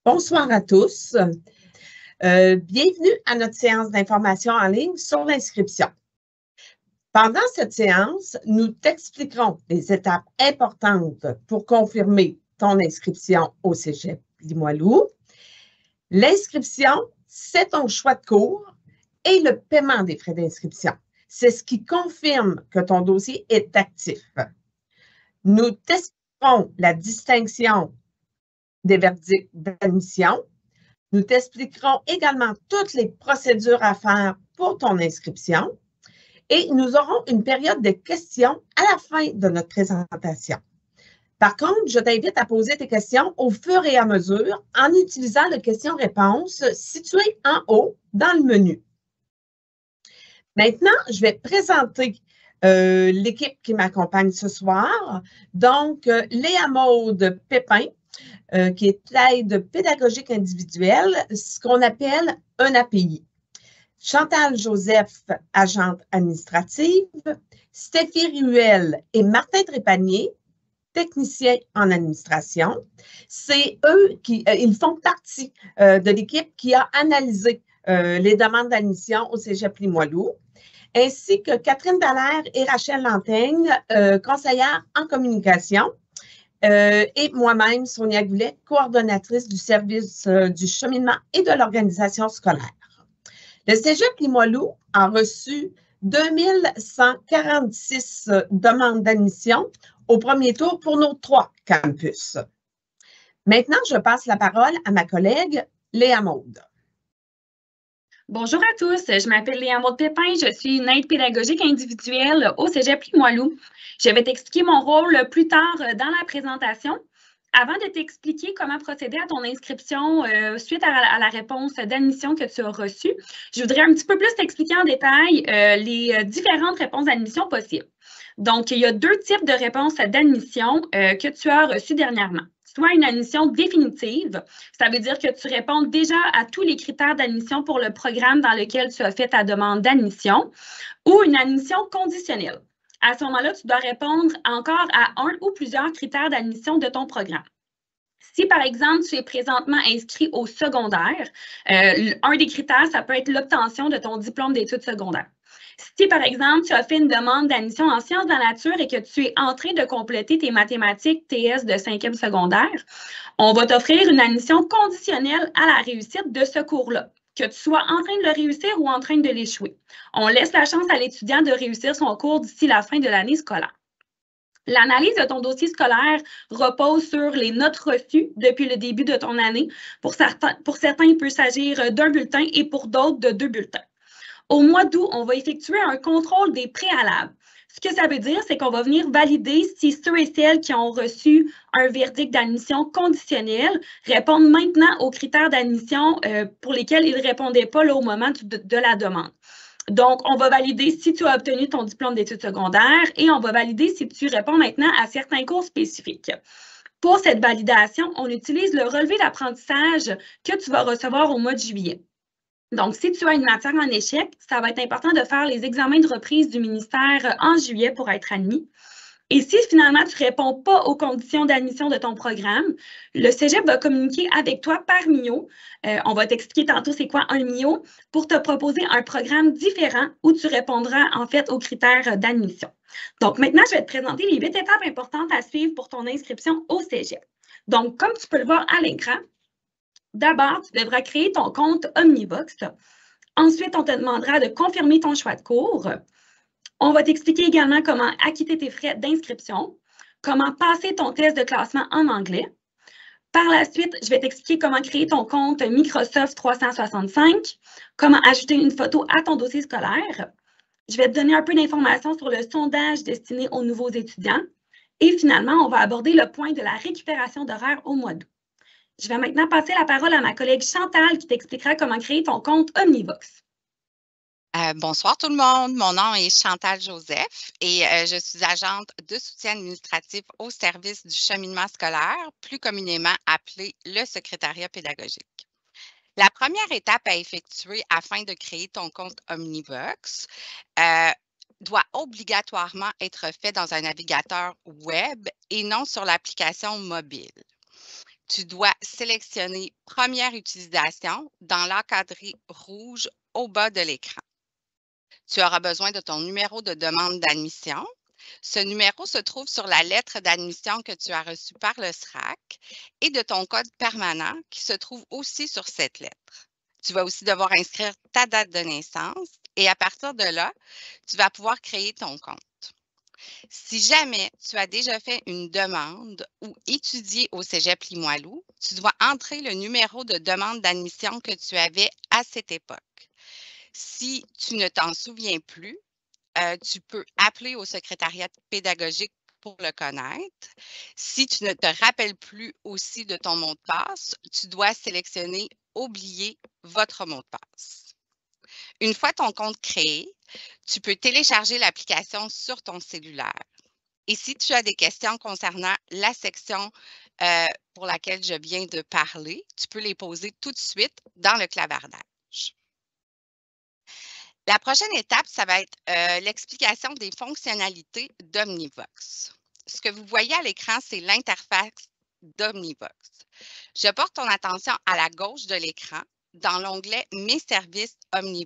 Bonsoir à tous. Bienvenue à notre séance d'information en ligne sur l'inscription. Pendant cette séance, nous t'expliquerons les étapes importantes pour confirmer ton inscription au Cégep Limoilou. L'inscription, c'est ton choix de cours et le paiement des frais d'inscription. C'est ce qui confirme que ton dossier est actif. Nous t'expliquerons la distinction des verdicts d'admission. Nous t'expliquerons également toutes les procédures à faire pour ton inscription et nous aurons une période de questions à la fin de notre présentation. Par contre, je t'invite à poser tes questions au fur et à mesure en utilisant le question-réponse situé en haut dans le menu. Maintenant, je vais présenter l'équipe qui m'accompagne ce soir. Donc, Léa Maude Pépin, qui est l'aide pédagogique individuelle, ce qu'on appelle un API. Chantal Joseph, agente administrative, Stéphie Ruel et Martin Trépanier, techniciens en administration. C'est eux qui ils font partie de l'équipe qui a analysé les demandes d'admission au Cégep Limoilou, ainsi que Catherine Dallaire et Rachel Lantaigne, conseillères en communication. Et moi-même, Sonia Goulet, coordonnatrice du service du cheminement et de l'organisation scolaire. Le Cégep Limoilou a reçu 2146 demandes d'admission au premier tour pour nos 3 campus. Maintenant, je passe la parole à ma collègue Léa Maude. Bonjour à tous, je m'appelle Léa Maude Pépin, je suis une aide pédagogique individuelle au Cégep Limoilou. Je vais t'expliquer mon rôle plus tard dans la présentation. Avant de t'expliquer comment procéder à ton inscription suite à la réponse d'admission que tu as reçue, je voudrais un petit peu plus t'expliquer en détail les différentes réponses d'admission possibles. Donc, il y a 2 types de réponses d'admission que tu as reçues dernièrement. Soit une admission définitive, ça veut dire que tu réponds déjà à tous les critères d'admission pour le programme dans lequel tu as fait ta demande d'admission, ou une admission conditionnelle. À ce moment-là, tu dois répondre encore à un ou plusieurs critères d'admission de ton programme. Si, par exemple, tu es présentement inscrit au secondaire, un des critères, ça peut être l'obtention de ton diplôme d'études secondaires. Si, par exemple, tu as fait une demande d'admission en sciences de la nature et que tu es en train de compléter tes mathématiques TS de 5e secondaire, on va t'offrir une admission conditionnelle à la réussite de ce cours-là, que tu sois en train de le réussir ou en train de l'échouer. On laisse la chance à l'étudiant de réussir son cours d'ici la fin de l'année scolaire. L'analyse de ton dossier scolaire repose sur les notes reçues depuis le début de ton année. Pour certains, il peut s'agir d'un bulletin et pour d'autres, de 2 bulletins. Au mois d'août, on va effectuer un contrôle des préalables. Ce que ça veut dire, c'est qu'on va venir valider si ceux et celles qui ont reçu un verdict d'admission conditionnel répondent maintenant aux critères d'admission pour lesquels ils ne répondaient pas là, au moment de la demande. Donc, on va valider si tu as obtenu ton diplôme d'études secondaires et on va valider si tu réponds maintenant à certains cours spécifiques. Pour cette validation, on utilise le relevé d'apprentissage que tu vas recevoir au mois de juillet. Donc, si tu as une matière en échec, ça va être important de faire les examens de reprise du ministère en juillet pour être admis. Et si finalement tu ne réponds pas aux conditions d'admission de ton programme, le Cégep va communiquer avec toi par MIO. On va t'expliquer tantôt c'est quoi un MIO pour te proposer un programme différent où tu répondras en fait aux critères d'admission. Donc maintenant, je vais te présenter les 8 étapes importantes à suivre pour ton inscription au Cégep. Donc, comme tu peux le voir à l'écran, d'abord, tu devras créer ton compte Omnivox. Ensuite, on te demandera de confirmer ton choix de cours. On va t'expliquer également comment acquitter tes frais d'inscription, comment passer ton test de classement en anglais. Par la suite, je vais t'expliquer comment créer ton compte Microsoft 365, comment ajouter une photo à ton dossier scolaire. Je vais te donner un peu d'informations sur le sondage destiné aux nouveaux étudiants. Et finalement, on va aborder le point de la récupération d'horaires au mois d'août. Je vais maintenant passer la parole à ma collègue Chantal qui t'expliquera comment créer ton compte Omnivox. Bonsoir tout le monde, mon nom est Chantal Joseph et je suis agente de soutien administratif au service du cheminement scolaire, plus communément appelé le secrétariat pédagogique. La première étape à effectuer afin de créer ton compte Omnivox doit obligatoirement être fait dans un navigateur web et non sur l'application mobile. tu dois sélectionner « Première utilisation » dans l'encadré rouge au bas de l'écran. Tu auras besoin de ton numéro de demande d'admission. Ce numéro se trouve sur la lettre d'admission que tu as reçue par le SRAC et de ton code permanent qui se trouve aussi sur cette lettre. Tu vas aussi devoir inscrire ta date de naissance et à partir de là, tu vas pouvoir créer ton compte. Si jamais tu as déjà fait une demande ou étudié au Cégep Limoilou, tu dois entrer le numéro de demande d'admission que tu avais à cette époque. Si tu ne t'en souviens plus, tu peux appeler au secrétariat pédagogique pour le connaître. Si tu ne te rappelles plus aussi de ton mot de passe, tu dois sélectionner « Oublier votre mot de passe ». Une fois ton compte créé, tu peux télécharger l'application sur ton cellulaire. Et si tu as des questions concernant la section pour laquelle je viens de parler, tu peux les poser tout de suite dans le clavardage. La prochaine étape, ça va être l'explication des fonctionnalités d'Omnivox. Ce que vous voyez à l'écran, c'est l'interface d'Omnivox. Je porte ton attention à la gauche de l'écran dans l'onglet « Mes services Omnivox »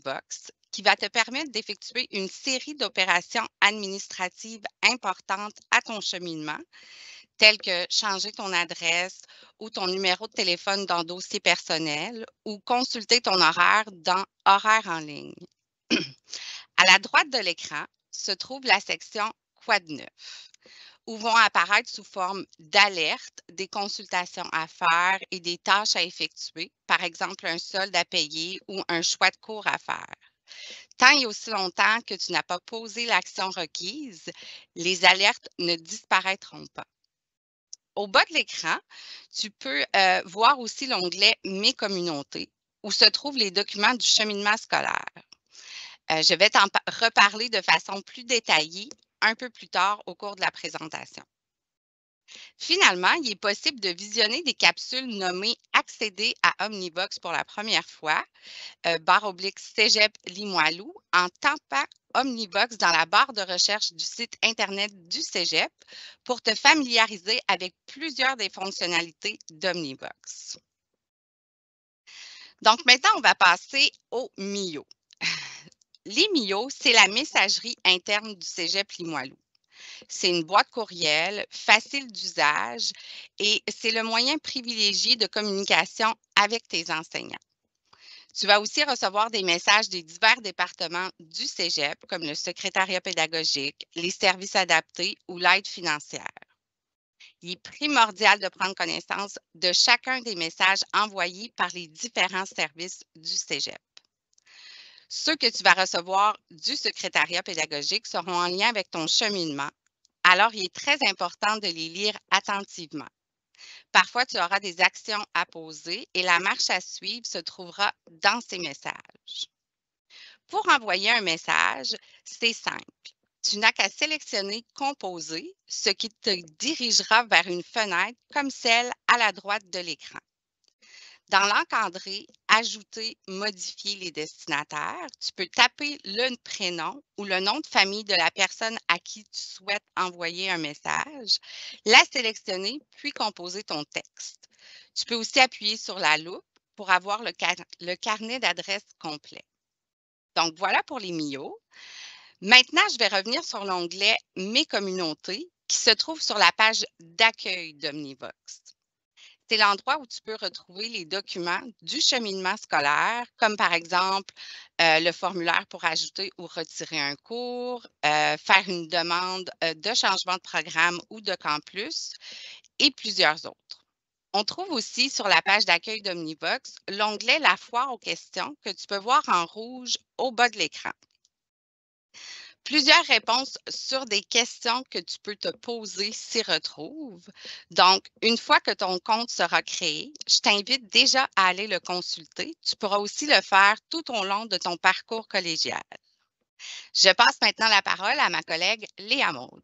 qui va te permettre d'effectuer une série d'opérations administratives importantes à ton cheminement, telles que changer ton adresse ou ton numéro de téléphone dans Dossier personnel ou consulter ton horaire dans Horaires en ligne. À la droite de l'écran se trouve la section « Quoi de neuf » où vont apparaître sous forme d'alerte des consultations à faire et des tâches à effectuer, par exemple un solde à payer ou un choix de cours à faire. Tant et aussi longtemps que tu n'as pas posé l'action requise, les alertes ne disparaîtront pas. Au bas de l'écran, tu peux voir aussi l'onglet « Mes communautés » où se trouvent les documents du cheminement scolaire. Je vais t'en reparler de façon plus détaillée un peu plus tard au cours de la présentation. Finalement, il est possible de visionner des capsules nommées « Accéder à Omnivox pour la première fois », /Cégep Limoilou, en tapant Omnivox dans la barre de recherche du site Internet du Cégep pour te familiariser avec plusieurs des fonctionnalités d'Omnivox. Donc maintenant, on va passer aux MIO. Les MIO, c'est la messagerie interne du Cégep Limoilou. C'est une boîte courriel facile d'usage et c'est le moyen privilégié de communication avec tes enseignants. Tu vas aussi recevoir des messages des divers départements du Cégep, comme le secrétariat pédagogique, les services adaptés ou l'aide financière. Il est primordial de prendre connaissance de chacun des messages envoyés par les différents services du Cégep. Ceux que tu vas recevoir du secrétariat pédagogique seront en lien avec ton cheminement. Alors, il est très important de les lire attentivement. Parfois, tu auras des actions à poser et la marche à suivre se trouvera dans ces messages. Pour envoyer un message, c'est simple. Tu n'as qu'à sélectionner « Composer », ce qui te dirigera vers une fenêtre comme celle à la droite de l'écran. Dans l'encadré « Ajouter, modifier les destinataires », tu peux taper le prénom ou le nom de famille de la personne à qui tu souhaites envoyer un message, la sélectionner, puis composer ton texte. Tu peux aussi appuyer sur la loupe pour avoir le carnet d'adresses complet. Donc, voilà pour les MIO. Maintenant, je vais revenir sur l'onglet « Mes communautés » qui se trouve sur la page d'accueil d'Omnivox. C'est l'endroit où tu peux retrouver les documents du cheminement scolaire, comme par exemple le formulaire pour ajouter ou retirer un cours, faire une demande de changement de programme ou de campus et plusieurs autres. On trouve aussi sur la page d'accueil d'Omnivox l'onglet « La foire aux questions » que tu peux voir en rouge au bas de l'écran. Plusieurs réponses sur des questions que tu peux te poser s'y retrouvent. Donc, une fois que ton compte sera créé, je t'invite déjà à aller le consulter. Tu pourras aussi le faire tout au long de ton parcours collégial. Je passe maintenant la parole à ma collègue Léa Maude.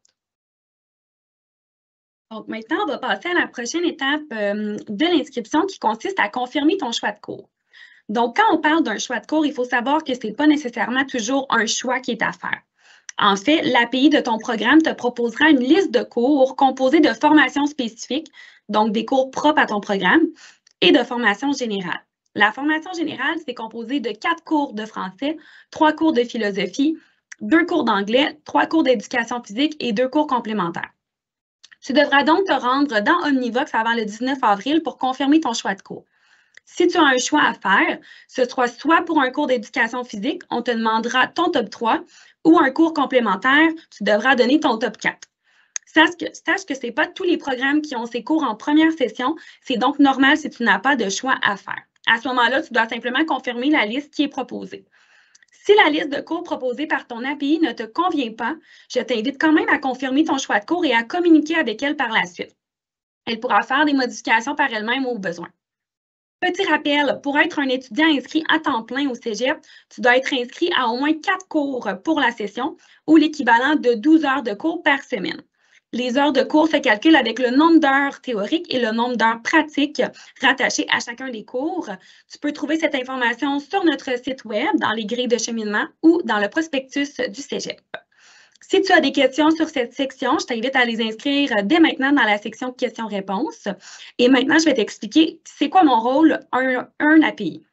Donc, maintenant, on va passer à la prochaine étape de l'inscription qui consiste à confirmer ton choix de cours. Donc, quand on parle d'un choix de cours, il faut savoir que ce n'est pas nécessairement toujours un choix qui est à faire. En fait, l'API de ton programme te proposera une liste de cours composée de formations spécifiques, donc des cours propres à ton programme, et de formations générales. La formation générale, c'est composé de 4 cours de français, 3 cours de philosophie, 2 cours d'anglais, 3 cours d'éducation physique et 2 cours complémentaires. Tu devras donc te rendre dans Omnivox avant le 19 avril pour confirmer ton choix de cours. Si tu as un choix à faire, ce sera soit pour un cours d'éducation physique, on te demandera ton top 3, ou un cours complémentaire, tu devras donner ton top 4. Sache que ce n'est pas tous les programmes qui ont ces cours en première session. C'est donc normal si tu n'as pas de choix à faire. À ce moment-là, tu dois simplement confirmer la liste qui est proposée. Si la liste de cours proposée par ton API ne te convient pas, je t'invite quand même à confirmer ton choix de cours et à communiquer avec elle par la suite. Elle pourra faire des modifications par elle-même au besoin. Petit rappel, pour être un étudiant inscrit à temps plein au cégep, tu dois être inscrit à au moins 4 cours pour la session ou l'équivalent de 12 heures de cours par semaine. Les heures de cours se calculent avec le nombre d'heures théoriques et le nombre d'heures pratiques rattachées à chacun des cours. Tu peux trouver cette information sur notre site web, dans les grilles de cheminement ou dans le prospectus du cégep. Si tu as des questions sur cette section, je t'invite à les inscrire dès maintenant dans la section questions-réponses. Et maintenant, je vais t'expliquer c'est quoi mon rôle, un API.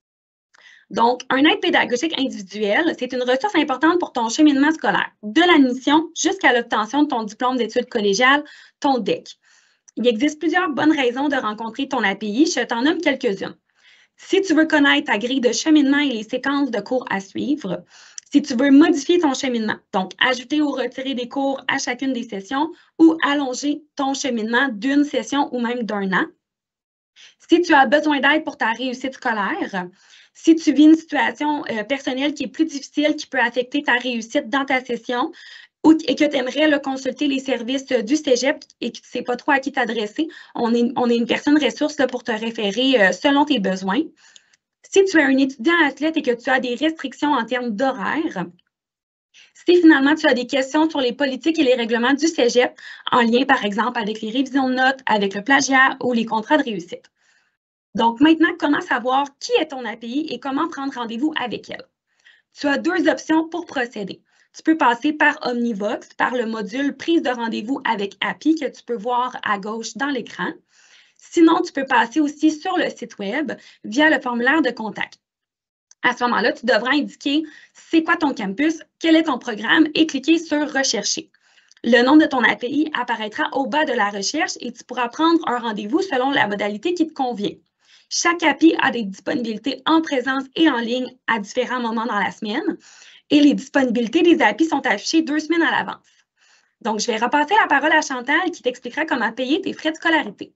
Donc, un aide pédagogique individuel, c'est une ressource importante pour ton cheminement scolaire, de l'admission jusqu'à l'obtention de ton diplôme d'études collégiales, ton DEC. Il existe plusieurs bonnes raisons de rencontrer ton API. Je t'en nomme quelques-unes. Si tu veux connaître ta grille de cheminement et les séquences de cours à suivre, si tu veux modifier ton cheminement, donc ajouter ou retirer des cours à chacune des sessions ou allonger ton cheminement d'une session ou même d'un an, si tu as besoin d'aide pour ta réussite scolaire, si tu vis une situation personnelle qui est plus difficile, qui peut affecter ta réussite dans ta session, et que tu aimerais consulter les services du cégep et que tu ne sais pas trop à qui t'adresser, on est une personne ressource là, pour te référer selon tes besoins. Si tu es un étudiant athlète et que tu as des restrictions en termes d'horaire, si finalement tu as des questions sur les politiques et les règlements du cégep, en lien par exemple avec les révisions de notes, avec le plagiat ou les contrats de réussite. Donc maintenant, comment savoir qui est ton API et comment prendre rendez-vous avec elle? Tu as 2 options pour procéder. Tu peux passer par Omnivox, par le module prise de rendez-vous avec API que tu peux voir à gauche dans l'écran. Sinon, tu peux passer aussi sur le site web via le formulaire de contact. À ce moment-là, tu devras indiquer c'est quoi ton campus, quel est ton programme et cliquer sur Rechercher. Le nom de ton API apparaîtra au bas de la recherche et tu pourras prendre un rendez-vous selon la modalité qui te convient. Chaque API a des disponibilités en présence et en ligne à différents moments dans la semaine et les disponibilités des API sont affichées 2 semaines à l'avance. Donc, je vais repasser la parole à Chantal qui t'expliquera comment payer tes frais de scolarité.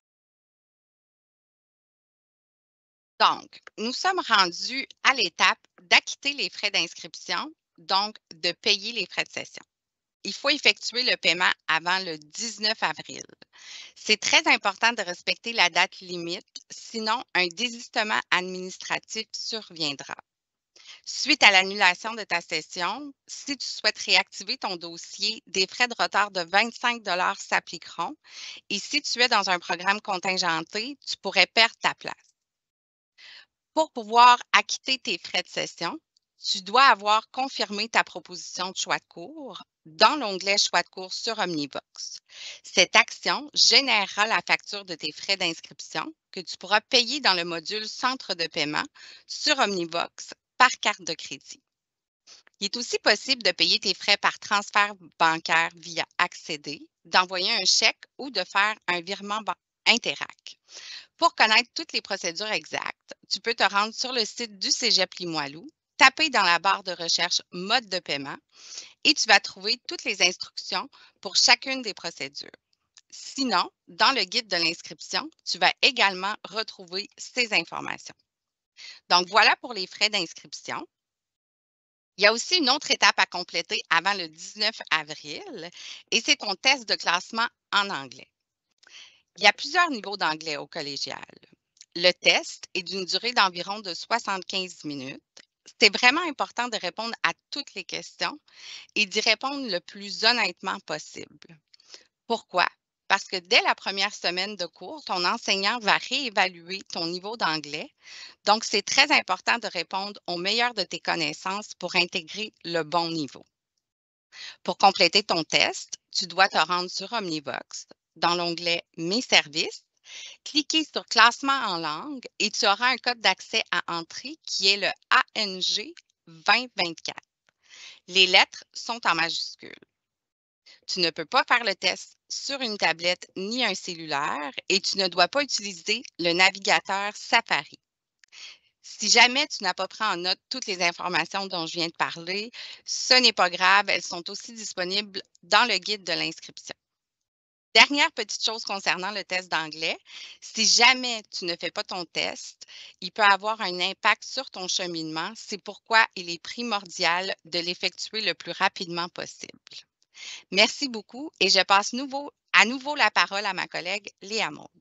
Donc, nous sommes rendus à l'étape d'acquitter les frais d'inscription, donc de payer les frais de session. Il faut effectuer le paiement avant le 19 avril. C'est très important de respecter la date limite, sinon un désistement administratif surviendra. Suite à l'annulation de ta session, si tu souhaites réactiver ton dossier, des frais de retard de 25 $ s'appliqueront et si tu es dans un programme contingenté, tu pourrais perdre ta place. Pour pouvoir acquitter tes frais de session, tu dois avoir confirmé ta proposition de choix de cours dans l'onglet Choix de cours sur Omnivox. Cette action générera la facture de tes frais d'inscription que tu pourras payer dans le module Centre de paiement sur Omnivox par carte de crédit. Il est aussi possible de payer tes frais par transfert bancaire via Accéder, d'envoyer un chèque ou de faire un virement Interac. Pour connaître toutes les procédures exactes, tu peux te rendre sur le site du Cégep Limoilou, taper dans la barre de recherche « Mode de paiement » et tu vas trouver toutes les instructions pour chacune des procédures. Sinon, dans le guide de l'inscription, tu vas également retrouver ces informations. Donc, voilà pour les frais d'inscription. Il y a aussi une autre étape à compléter avant le 19 avril et c'est ton test de classement en anglais. Il y a plusieurs niveaux d'anglais au collégial. Le test est d'une durée d'environ de 75 minutes. C'est vraiment important de répondre à toutes les questions et d'y répondre le plus honnêtement possible. Pourquoi? Parce que dès la première semaine de cours, ton enseignant va réévaluer ton niveau d'anglais. Donc, c'est très important de répondre au meilleur de tes connaissances pour intégrer le bon niveau. Pour compléter ton test, tu dois te rendre sur Omnivox dans l'onglet « Mes services », cliquer sur « Classement en langue » et tu auras un code d'accès à entrée qui est le ANG 2024. Les lettres sont en majuscules. Tu ne peux pas faire le test sur une tablette ni un cellulaire et tu ne dois pas utiliser le navigateur Safari. Si jamais tu n'as pas pris en note toutes les informations dont je viens de parler, ce n'est pas grave, elles sont aussi disponibles dans le guide de l'inscription. Dernière petite chose concernant le test d'anglais, si jamais tu ne fais pas ton test, il peut avoir un impact sur ton cheminement. C'est pourquoi il est primordial de l'effectuer le plus rapidement possible. Merci beaucoup et je passe à nouveau la parole à ma collègue Léa Maude.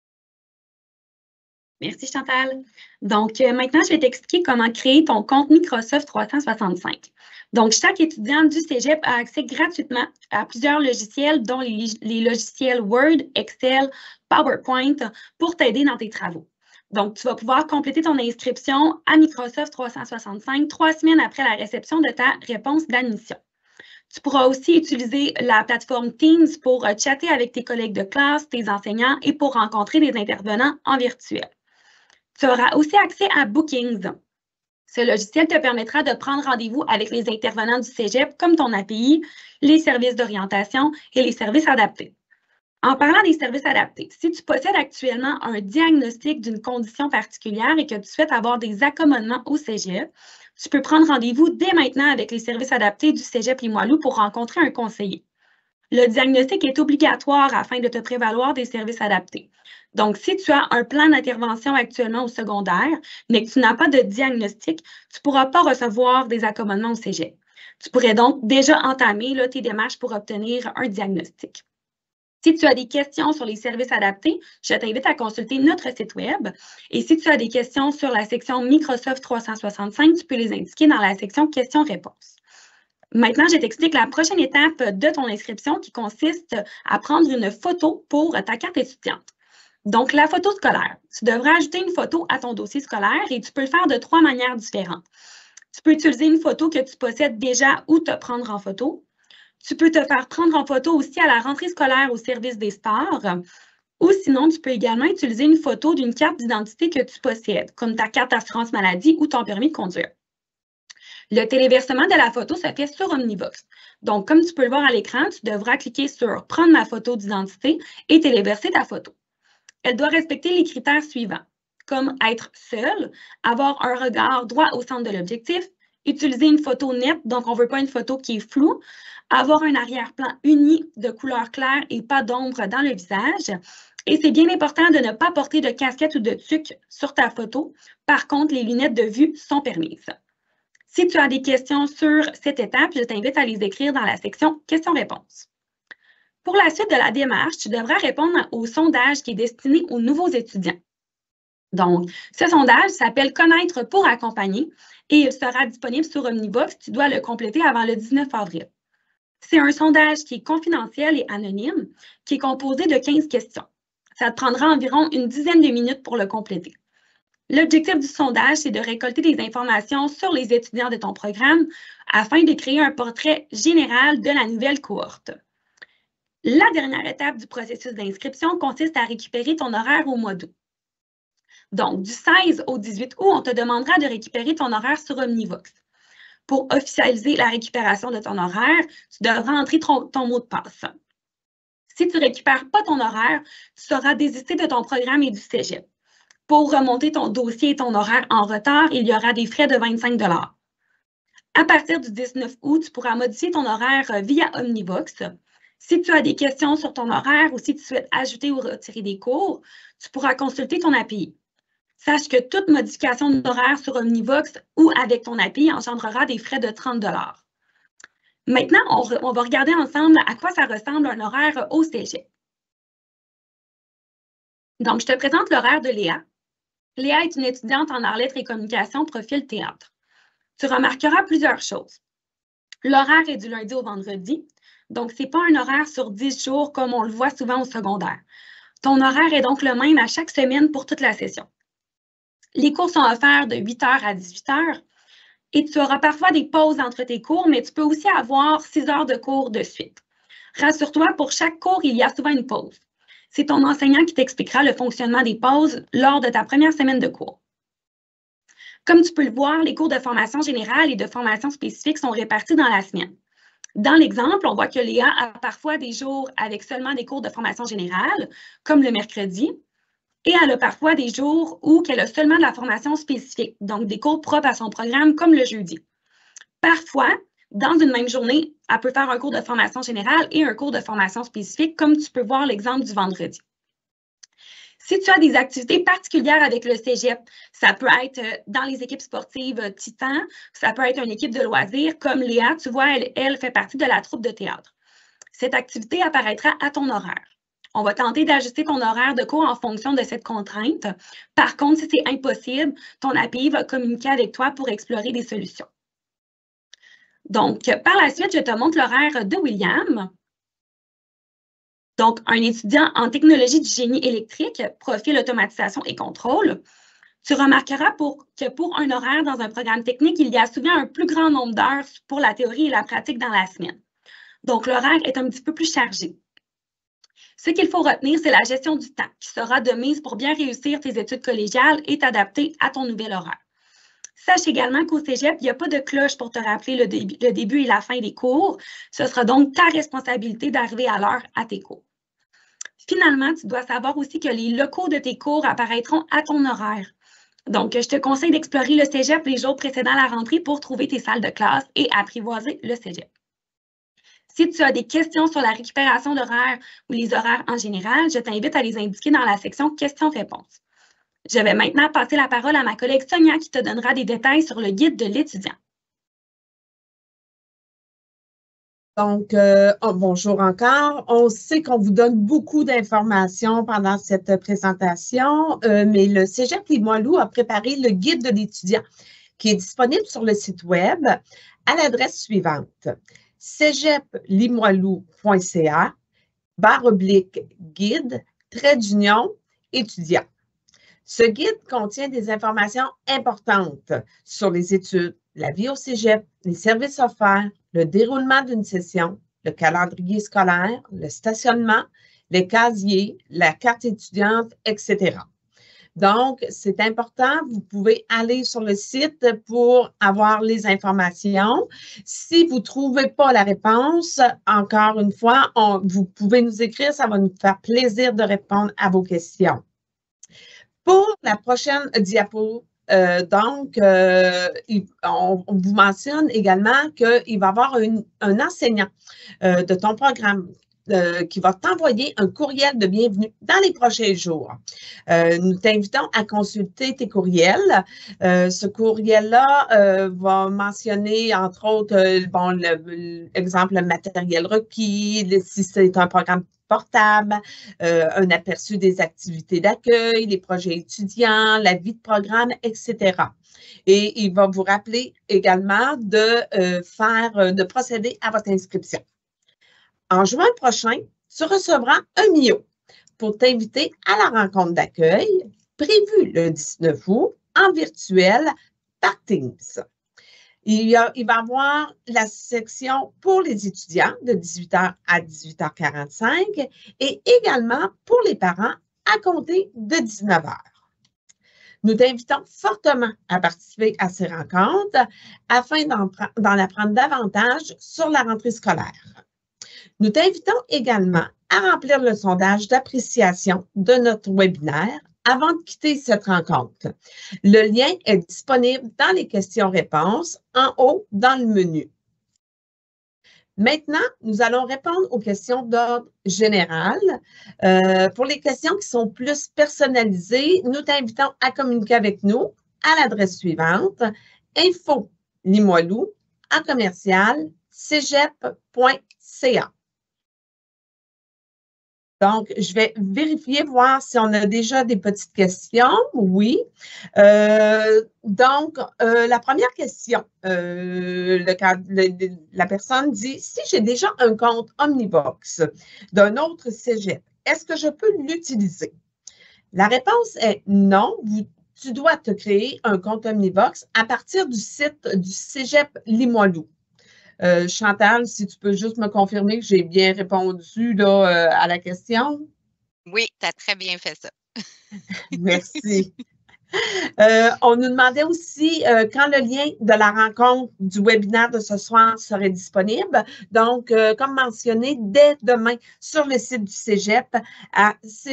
Merci Chantal. Donc, maintenant, je vais t'expliquer comment créer ton compte Microsoft 365. Donc, chaque étudiant du Cégep a accès gratuitement à plusieurs logiciels, dont les logiciels Word, Excel, PowerPoint, pour t'aider dans tes travaux. Donc, tu vas pouvoir compléter ton inscription à Microsoft 365 3 semaines après la réception de ta réponse d'admission. Tu pourras aussi utiliser la plateforme Teams pour chatter avec tes collègues de classe, tes enseignants et pour rencontrer des intervenants en virtuel. Tu auras aussi accès à Bookings. Ce logiciel te permettra de prendre rendez-vous avec les intervenants du Cégep comme ton API, les services d'orientation et les services adaptés. En parlant des services adaptés, si tu possèdes actuellement un diagnostic d'une condition particulière et que tu souhaites avoir des accommodements au Cégep, tu peux prendre rendez-vous dès maintenant avec les services adaptés du Cégep Limoilou pour rencontrer un conseiller. Le diagnostic est obligatoire afin de te prévaloir des services adaptés. Donc, si tu as un plan d'intervention actuellement au secondaire, mais que tu n'as pas de diagnostic, tu ne pourras pas recevoir des accommodements au Cégep. Tu pourrais donc déjà entamer tes démarches pour obtenir un diagnostic. Si tu as des questions sur les services adaptés, je t'invite à consulter notre site Web. Et si tu as des questions sur la section Microsoft 365, tu peux les indiquer dans la section questions-réponses. Maintenant, je t'explique la prochaine étape de ton inscription qui consiste à prendre une photo pour ta carte étudiante. Donc, la photo scolaire. Tu devras ajouter une photo à ton dossier scolaire et tu peux le faire de 3 manières différentes. Tu peux utiliser une photo que tu possèdes déjà ou te prendre en photo. Tu peux te faire prendre en photo aussi à la rentrée scolaire au service des sports. Ou sinon, tu peux également utiliser une photo d'une carte d'identité que tu possèdes, comme ta carte d'assurance maladie ou ton permis de conduire. Le téléversement de la photo se fait sur Omnivox. Donc, comme tu peux le voir à l'écran, tu devras cliquer sur « Prendre ma photo d'identité » et téléverser ta photo. Elle doit respecter les critères suivants, comme être seule, avoir un regard droit au centre de l'objectif, utiliser une photo nette, donc on ne veut pas une photo qui est floue, avoir un arrière-plan uni de couleur claire et pas d'ombre dans le visage. Et c'est bien important de ne pas porter de casquette ou de tuque sur ta photo. Par contre, les lunettes de vue sont permises. Si tu as des questions sur cette étape, je t'invite à les écrire dans la section questions-réponses. Pour la suite de la démarche, tu devras répondre au sondage qui est destiné aux nouveaux étudiants. Donc, ce sondage s'appelle « Connaître pour accompagner » et il sera disponible sur Omnivox. Tu dois le compléter avant le 19 avril. C'est un sondage qui est confidentiel et anonyme, qui est composé de 15 questions. Ça te prendra environ une dizaine de minutes pour le compléter. L'objectif du sondage, c'est de récolter des informations sur les étudiants de ton programme afin de créer un portrait général de la nouvelle cohorte. La dernière étape du processus d'inscription consiste à récupérer ton horaire au mois d'août. Donc, du 16 au 18 août, on te demandera de récupérer ton horaire sur Omnivox. Pour officialiser la récupération de ton horaire, tu devras entrer ton mot de passe. Si tu ne récupères pas ton horaire, tu seras désisté de ton programme et du Cégep. Pour remonter ton dossier et ton horaire en retard, il y aura des frais de 25 $. À partir du 19 août, tu pourras modifier ton horaire via Omnivox. Si tu as des questions sur ton horaire ou si tu souhaites ajouter ou retirer des cours, tu pourras consulter ton API. Sache que toute modification d'horaire sur Omnivox ou avec ton API engendrera des frais de 30 $. Maintenant, on va regarder ensemble à quoi ça ressemble un horaire au Cégep. Donc, je te présente l'horaire de Léa. Léa est une étudiante en arts, lettres et communication, profil théâtre. Tu remarqueras plusieurs choses. L'horaire est du lundi au vendredi, donc ce n'est pas un horaire sur 10 jours comme on le voit souvent au secondaire. Ton horaire est donc le même à chaque semaine pour toute la session. Les cours sont offerts de 8 h à 18 h. et tu auras parfois des pauses entre tes cours, mais tu peux aussi avoir 6 heures de cours de suite. Rassure-toi, pour chaque cours, il y a souvent une pause. C'est ton enseignant qui t'expliquera le fonctionnement des pauses lors de ta première semaine de cours. Comme tu peux le voir, les cours de formation générale et de formation spécifique sont répartis dans la semaine. Dans l'exemple, on voit que Léa a parfois des jours avec seulement des cours de formation générale, comme le mercredi, et elle a parfois des jours où elle a seulement de la formation spécifique, donc des cours propres à son programme, comme le jeudi. Parfois, dans une même journée, elle peut faire un cours de formation générale et un cours de formation spécifique, comme tu peux voir l'exemple du vendredi. Si tu as des activités particulières avec le cégep, ça peut être dans les équipes sportives Titan, ça peut être une équipe de loisirs, comme Léa, tu vois, elle fait partie de la troupe de théâtre. Cette activité apparaîtra à ton horaire. On va tenter d'ajuster ton horaire de cours en fonction de cette contrainte. Par contre, si c'est impossible, ton API va communiquer avec toi pour explorer des solutions. Donc, par la suite, je te montre l'horaire de William. Donc, un étudiant en technologie du génie électrique, profil automatisation et contrôle. Tu remarqueras que pour un horaire dans un programme technique, il y a souvent un plus grand nombre d'heures pour la théorie et la pratique dans la semaine. Donc, l'horaire est un petit peu plus chargé. Ce qu'il faut retenir, c'est la gestion du temps qui sera de mise pour bien réussir tes études collégiales et t'adapter à ton nouvel horaire. Sache également qu'au cégep, il n'y a pas de cloche pour te rappeler le début et la fin des cours. Ce sera donc ta responsabilité d'arriver à l'heure à tes cours. Finalement, tu dois savoir aussi que les locaux de tes cours apparaîtront à ton horaire. Donc, je te conseille d'explorer le cégep les jours précédant la rentrée pour trouver tes salles de classe et apprivoiser le cégep. Si tu as des questions sur la récupération d'horaires ou les horaires en général, je t'invite à les indiquer dans la section questions-réponses. Je vais maintenant passer la parole à ma collègue Sonia qui te donnera des détails sur le guide de l'étudiant. Donc, bonjour encore. On sait qu'on vous donne beaucoup d'informations pendant cette présentation, mais le Cégep Limoilou a préparé le guide de l'étudiant qui est disponible sur le site web à l'adresse suivante: cégeplimoilou.ca/guide étudiant. Ce guide contient des informations importantes sur les études, la vie au cégep, les services offerts, le déroulement d'une session, le calendrier scolaire, le stationnement, les casiers, la carte étudiante, etc. Donc, c'est important, vous pouvez aller sur le site pour avoir les informations. Si vous ne trouvez pas la réponse, encore une fois, vous pouvez nous écrire, ça va nous faire plaisir de répondre à vos questions. Pour la prochaine diapo, on vous mentionne également qu'il va y avoir un enseignant de ton programme qui va t'envoyer un courriel de bienvenue dans les prochains jours. Nous t'invitons à consulter tes courriels. Ce courriel-là va mentionner, entre autres, exemple, le matériel requis, si c'est un programme portable, un aperçu des activités d'accueil, les projets étudiants, la vie de programme, etc. Et il va vous rappeler également de procéder à votre inscription. En juin prochain, tu recevras un MIO pour t'inviter à la rencontre d'accueil prévue le 19 août en virtuel par Teams. Il va y avoir la section pour les étudiants de 18h à 18h45 et également pour les parents à compter de 19h. Nous t'invitons fortement à participer à ces rencontres afin d'en apprendre davantage sur la rentrée scolaire. Nous t'invitons également à remplir le sondage d'appréciation de notre webinaire avant de quitter cette rencontre. Le lien est disponible dans les questions-réponses en haut dans le menu. Maintenant, nous allons répondre aux questions d'ordre général. Pour les questions qui sont plus personnalisées, nous t'invitons à communiquer avec nous à l'adresse suivante: info-limoilou@cégep.ca. Donc, je vais vérifier, voir si on a déjà des petites questions. Oui. La première question, la personne dit: si j'ai déjà un compte Omnivox d'un autre cégep, est-ce que je peux l'utiliser? La réponse est non. tu dois te créer un compte Omnivox à partir du site du Cégep Limoilou. Chantal, si tu peux juste me confirmer que j'ai bien répondu là, à la question. Oui, tu as très bien fait ça. Merci. On nous demandait aussi quand le lien de la rencontre du webinaire de ce soir serait disponible. Donc, comme mentionné, dès demain sur le site du Cégep à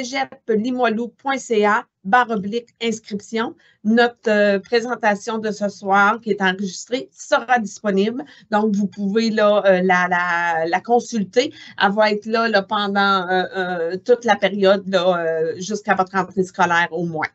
cégeplimoilou.ca/inscription. Notre présentation de ce soir qui est enregistrée sera disponible. Donc, vous pouvez là, la consulter. Elle va être là, pendant toute la période jusqu'à votre rentrée scolaire au moins.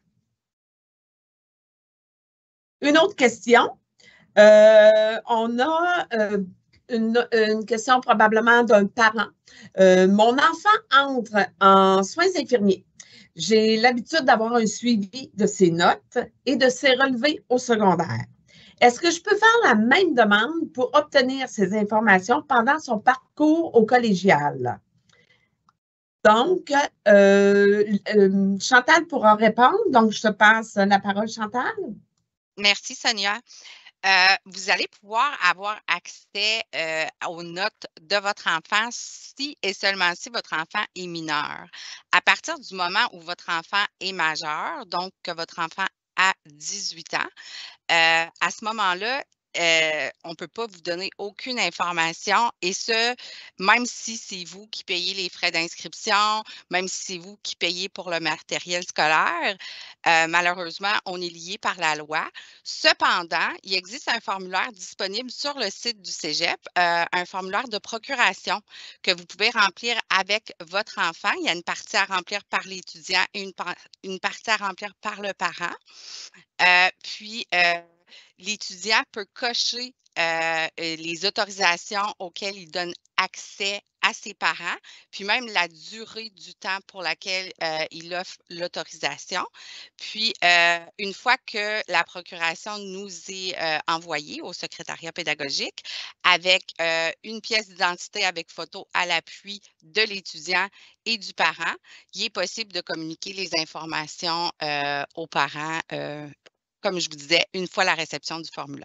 Une autre question. On a une question probablement d'un parent. Mon enfant entre en soins infirmiers. J'ai l'habitude d'avoir un suivi de ses notes et de ses relevés au secondaire. Est-ce que je peux faire la même demande pour obtenir ces informations pendant son parcours au collégial? Donc, Chantal pourra répondre. Donc, je te passe la parole, Chantal. Merci, Sonia. Vous allez pouvoir avoir accès aux notes de votre enfant si et seulement si votre enfant est mineur. À partir du moment où votre enfant est majeur, donc que votre enfant a 18 ans, à ce moment-là, on ne peut pas vous donner aucune information et ce, même si c'est vous qui payez les frais d'inscription, même si c'est vous qui payez pour le matériel scolaire, malheureusement, on est lié par la loi. Cependant, il existe un formulaire disponible sur le site du Cégep, un formulaire de procuration que vous pouvez remplir avec votre enfant. Il y a une partie à remplir par l'étudiant et une partie à remplir par le parent. Puis, l'étudiant peut cocher les autorisations auxquelles il donne accès à ses parents, puis même la durée du temps pour laquelle il offre l'autorisation. Puis, une fois que la procuration nous est envoyée au secrétariat pédagogique avec une pièce d'identité avec photo à l'appui de l'étudiant et du parent, il est possible de communiquer les informations aux parents comme je vous disais, une fois la réception du formulaire.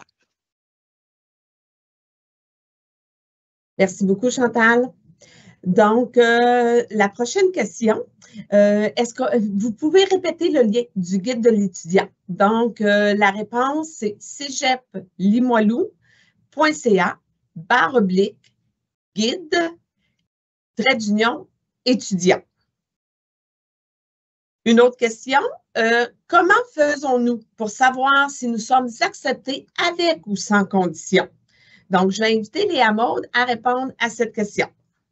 Merci beaucoup, Chantal. Donc, la prochaine question, est-ce que vous pouvez répéter le lien du guide de l'étudiant? Donc, la réponse, c'est cégeplimoilou.ca/guide-étudiant. Une autre question, comment faisons-nous pour savoir si nous sommes acceptés avec ou sans condition? Donc, je vais inviter Léa Maude à répondre à cette question.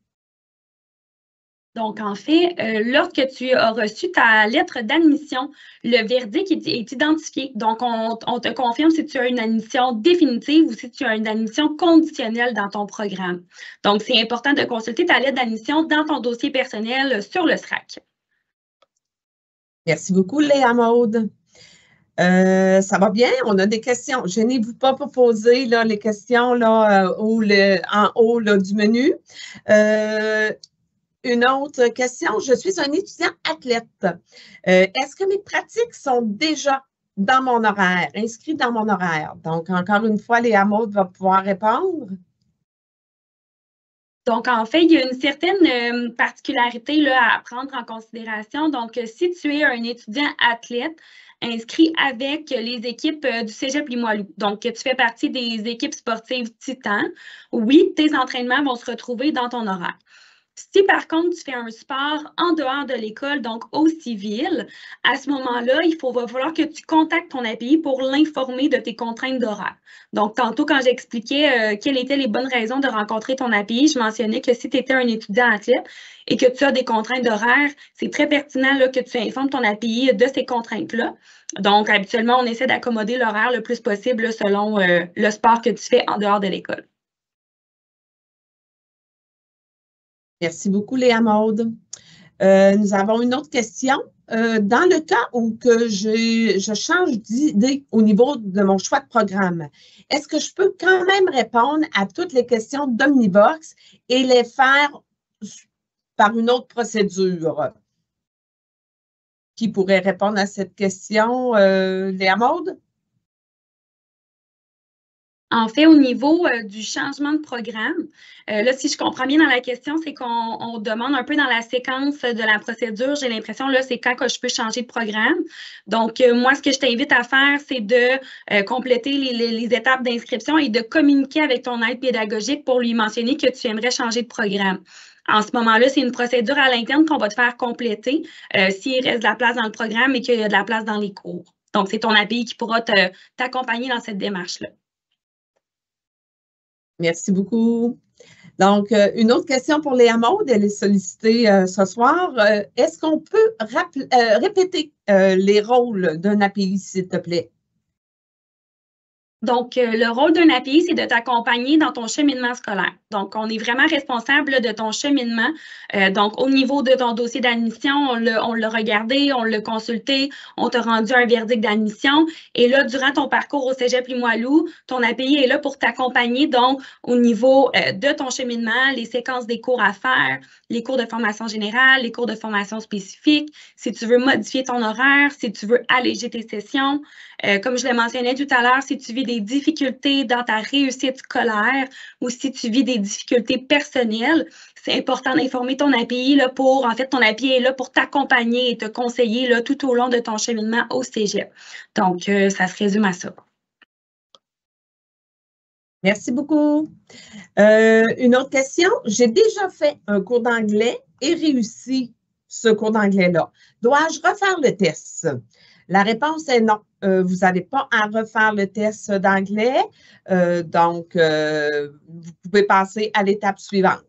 Donc, en fait, lorsque tu as reçu ta lettre d'admission, le verdict est identifié. Donc, on te confirme si tu as une admission définitive ou si tu as une admission conditionnelle dans ton programme. Donc, c'est important de consulter ta lettre d'admission dans ton dossier personnel sur le SRAC. Merci beaucoup, Léa Maude. Ça va bien? On a des questions. Gênez-vous pas pour poser là, les questions là, en haut là, du menu. Une autre question. Je suis un étudiant athlète. Est-ce que mes pratiques sont déjà dans mon horaire, inscrites dans mon horaire? Donc, encore une fois, Léa Maude va pouvoir répondre. Donc, en fait, il y a une certaine particularité là, à prendre en considération. Donc, si tu es un étudiant athlète inscrit avec les équipes du Cégep Limoilou, donc que tu fais partie des équipes sportives Titan, oui, tes entraînements vont se retrouver dans ton horaire. Si par contre, tu fais un sport en dehors de l'école, donc au civil, à ce moment-là, va falloir que tu contactes ton API pour l'informer de tes contraintes d'horaire. Donc, tantôt, quand j'expliquais quelles étaient les bonnes raisons de rencontrer ton API, je mentionnais que si tu étais un étudiant athlète et que tu as des contraintes d'horaire, c'est très pertinent là, que tu informes ton API de ces contraintes-là. Donc, habituellement, on essaie d'accommoder l'horaire le plus possible là, selon le sport que tu fais en dehors de l'école. Merci beaucoup, Léa Maude. Nous avons une autre question. Dans le cas où je change d'idée au niveau de mon choix de programme, est-ce que je peux quand même répondre à toutes les questions d'Omnivox et les faire par une autre procédure? Qui pourrait répondre à cette question? Léa Maude? En fait, au niveau du changement de programme, là, si je comprends bien dans la question, c'est qu'on demande un peu dans la séquence de la procédure. J'ai l'impression, là, c'est quand que je peux changer de programme. Donc, moi, ce que je t'invite à faire, c'est de compléter les étapes d'inscription et de communiquer avec ton aide pédagogique pour lui mentionner que tu aimerais changer de programme. En ce moment-là, c'est une procédure à l'interne qu'on va te faire compléter s'il reste de la place dans le programme et qu'il y a de la place dans les cours. Donc, c'est ton API qui pourra t'accompagner dans cette démarche-là. Merci beaucoup. Donc, une autre question pour Léa Maude, elle est sollicitée ce soir. Est-ce qu'on peut répéter les rôles d'un API, s'il te plaît? Donc, le rôle d'un API, c'est de t'accompagner dans ton cheminement scolaire. Donc, on est vraiment responsable de ton cheminement. Donc, au niveau de ton dossier d'admission, on l'a regardé, on l'a consulté, on t'a rendu un verdict d'admission. Et là, durant ton parcours au Cégep Limoilou, ton API est là pour t'accompagner, donc, au niveau de ton cheminement, les séquences des cours à faire, les cours de formation générale, les cours de formation spécifique, si tu veux modifier ton horaire, si tu veux alléger tes sessions. Comme je le mentionnais tout à l'heure, si tu vis des difficultés dans ta réussite scolaire ou si tu vis des difficultés personnelles, c'est important d'informer ton API là, pour, en fait, ton API est là pour t'accompagner et te conseiller là, tout au long de ton cheminement au cégep. Donc, ça se résume à ça. Merci beaucoup. Une autre question. J'ai déjà fait un cours d'anglais et réussi ce cours d'anglais-là. Dois-je refaire le test? La réponse est non. Vous n'avez pas à refaire le test d'anglais. Donc, vous pouvez passer à l'étape suivante.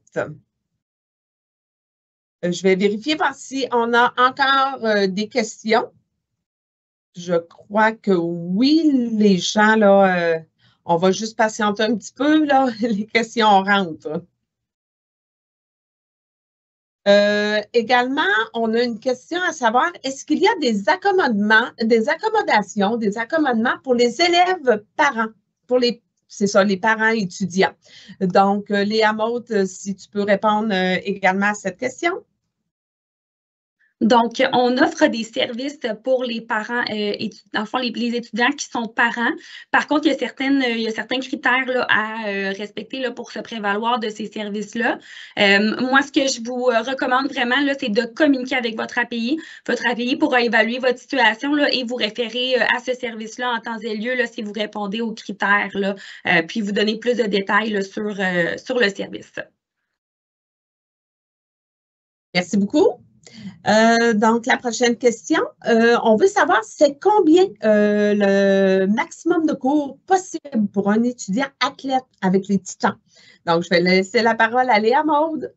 Je vais vérifier voir si on a encore des questions. Je crois que oui, les gens, là, on va juste patienter un petit peu, là, les questions rentrent. Également, on a une question à savoir, est-ce qu'il y a des accommodements pour les élèves parents, c'est ça, les parents étudiants. Donc, Léa Maude, si tu peux répondre également à cette question. Donc, on offre des services pour les parents, dans le fond, les étudiants qui sont parents. Par contre, il y a certains critères là, à respecter là, pour se prévaloir de ces services-là. Moi, ce que je vous recommande vraiment, là, c'est de communiquer avec votre API. Votre API pourra évaluer votre situation là, et vous référer à ce service-là en temps et lieu là, si vous répondez aux critères, là, puis vous donner plus de détails là, sur le service. Merci beaucoup. Donc, la prochaine question, on veut savoir c'est combien le maximum de cours possible pour un étudiant athlète avec les Titans. Donc, je vais laisser la parole à Léa Maude.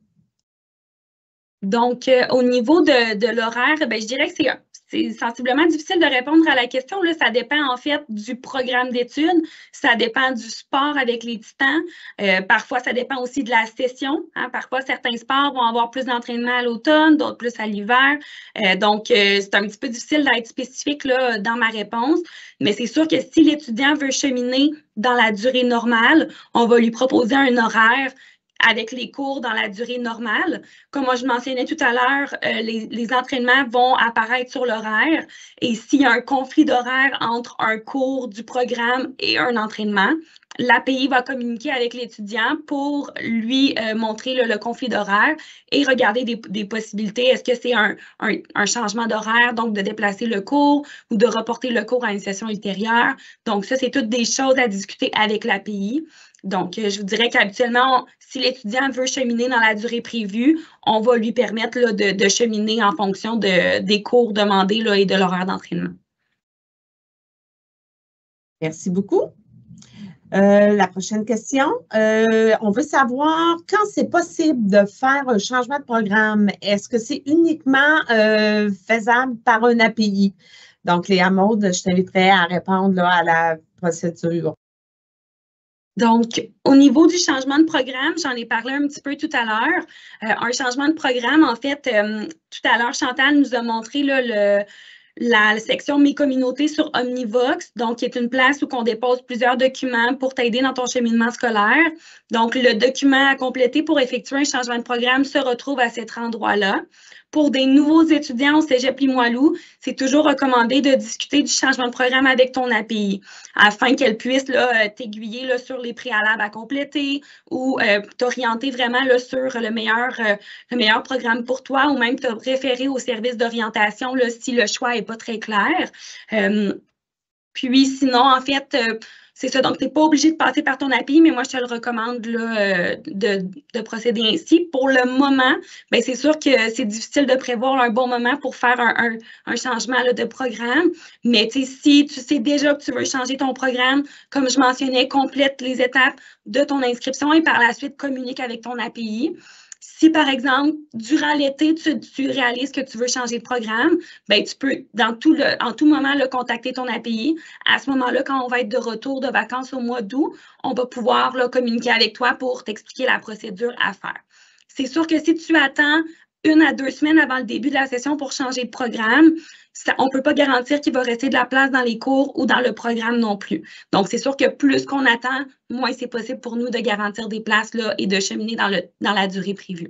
Donc, au niveau de l'horaire, je dirais que c'est sensiblement difficile de répondre à la question. Là, ça dépend en fait du programme d'études, ça dépend du sport avec les Titans. Parfois, ça dépend aussi de la session. Hein. Parfois, certains sports vont avoir plus d'entraînement à l'automne, d'autres plus à l'hiver. Donc, c'est un petit peu difficile d'être spécifique là, dans ma réponse. Mais c'est sûr que si l'étudiant veut cheminer dans la durée normale, on va lui proposer un horaire avec les cours dans la durée normale. Comme moi, je mentionnais tout à l'heure, les entraînements vont apparaître sur l'horaire et s'il y a un conflit d'horaire entre un cours du programme et un entraînement, l'API va communiquer avec l'étudiant pour lui montrer le conflit d'horaire et regarder des possibilités. Est-ce que c'est un changement d'horaire, donc de déplacer le cours ou de reporter le cours à une session ultérieure? Donc, ça, c'est toutes des choses à discuter avec l'API. Donc, je vous dirais qu'habituellement, si l'étudiant veut cheminer dans la durée prévue, on va lui permettre là, de cheminer en fonction des cours demandés là, et de l'horaire d'entraînement. Merci beaucoup. La prochaine question, on veut savoir quand c'est possible de faire un changement de programme. Est-ce que c'est uniquement faisable par un API? Donc, Léa Maude, je t'inviterai à répondre là, à la procédure. Donc, au niveau du changement de programme, j'en ai parlé un petit peu tout à l'heure. Un changement de programme, en fait, tout à l'heure, Chantal nous a montré là, la section Mes communautés sur Omnivox, donc qui est une place où on dépose plusieurs documents pour t'aider dans ton cheminement scolaire. Donc, le document à compléter pour effectuer un changement de programme se retrouve à cet endroit-là. Pour des nouveaux étudiants au Cégep Limoilou, c'est toujours recommandé de discuter du changement de programme avec ton API afin qu'elle puisse t'aiguiller sur les préalables à compléter ou t'orienter vraiment là, sur le meilleur programme pour toi ou même te référer au service d'orientation si le choix n'est pas très clair. Puis sinon, en fait, c'est ça. Donc, tu n'es pas obligé de passer par ton API, mais moi, je te le recommande là, de procéder ainsi. Pour le moment, bien, c'est sûr que c'est difficile de prévoir un bon moment pour faire un changement là, de programme. Mais si tu sais déjà que tu veux changer ton programme, comme je mentionnais, complète les étapes de ton inscription et par la suite communique avec ton API. Si, par exemple, durant l'été, tu réalises que tu veux changer de programme, bien, tu peux, en tout moment, contacter ton API. À ce moment-là, quand on va être de retour de vacances au mois d'août, on va pouvoir communiquer avec toi pour t'expliquer la procédure à faire. C'est sûr que si tu attends 1 à 2 semaines avant le début de la session pour changer de programme, on ne peut pas garantir qu'il va rester de la place dans les cours ou dans le programme non plus. Donc, c'est sûr que plus qu'on attend, moins c'est possible pour nous de garantir des places là, et de cheminer dans la durée prévue.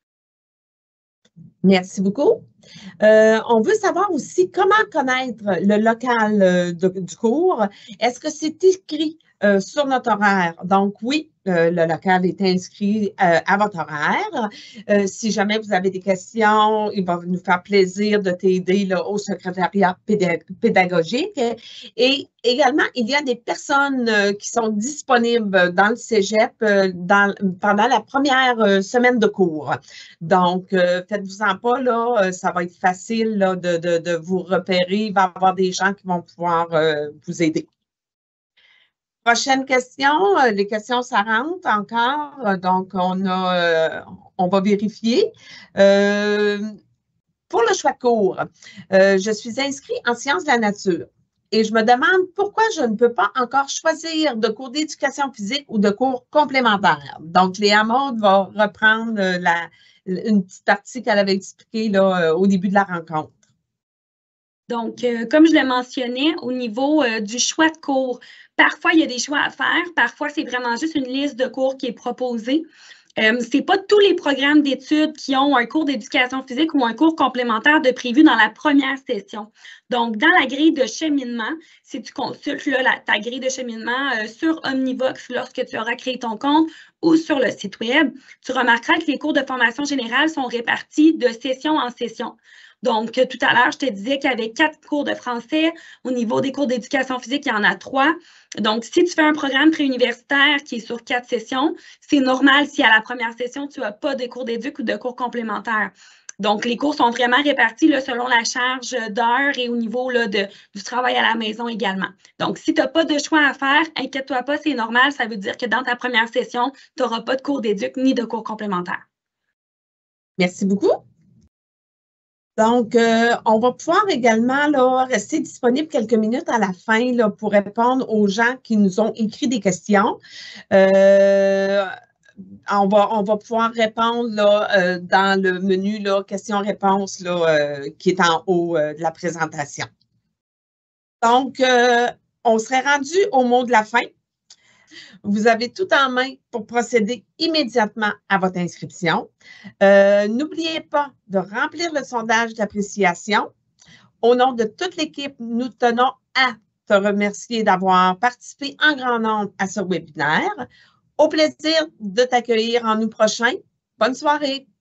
Merci beaucoup. On veut savoir aussi comment connaître le local du cours. Est-ce que c'est écrit sur notre horaire? Donc, oui, le local est inscrit à votre horaire. Si jamais vous avez des questions, il va nous faire plaisir de t'aider au secrétariat pédagogique. Et également, il y a des personnes qui sont disponibles dans le cégep pendant la première semaine de cours. Donc, faites-vous-en pas, là, ça va être facile là, de vous repérer. Il va y avoir des gens qui vont pouvoir vous aider. Prochaine question. Les questions, ça rentre encore. Donc, on va vérifier. Pour le choix de cours, je suis inscrite en sciences de la nature et je me demande pourquoi je ne peux pas encore choisir de cours d'éducation physique ou de cours complémentaires. Donc, Léa Maud va reprendre une petite partie qu'elle avait expliquée là, au début de la rencontre. Donc, comme je le mentionnais, au niveau du choix de cours, parfois, il y a des choix à faire. Parfois, c'est vraiment juste une liste de cours qui est proposée. Ce n'est pas tous les programmes d'études qui ont un cours d'éducation physique ou un cours complémentaire de prévu dans la première session. Donc, dans la grille de cheminement, si tu consultes là, ta grille de cheminement sur Omnivox lorsque tu auras créé ton compte ou sur le site web, tu remarqueras que les cours de formation générale sont répartis de session en session. Donc, tout à l'heure, je te disais qu'il y avait 4 cours de français. Au niveau des cours d'éducation physique, il y en a 3. Donc, si tu fais un programme préuniversitaire qui est sur 4 sessions, c'est normal si à la première session, tu n'as pas de cours d'éduc ou de cours complémentaires. Donc, les cours sont vraiment répartis là, selon la charge d'heures et au niveau là, du travail à la maison également. Donc, si tu n'as pas de choix à faire, inquiète-toi pas, c'est normal. Ça veut dire que dans ta première session, tu n'auras pas de cours d'éduc ni de cours complémentaires. Merci beaucoup. Donc, on va pouvoir également là, rester disponible quelques minutes à la fin là, pour répondre aux gens qui nous ont écrit des questions. On va pouvoir répondre là, dans le menu questions-réponses qui est en haut de la présentation. Donc, on serait rendu au mot de la fin. Vous avez tout en main pour procéder immédiatement à votre inscription. N'oubliez pas de remplir le sondage d'appréciation. Au nom de toute l'équipe, nous tenons à te remercier d'avoir participé en grand nombre à ce webinaire. Au plaisir de t'accueillir en août prochain. Bonne soirée.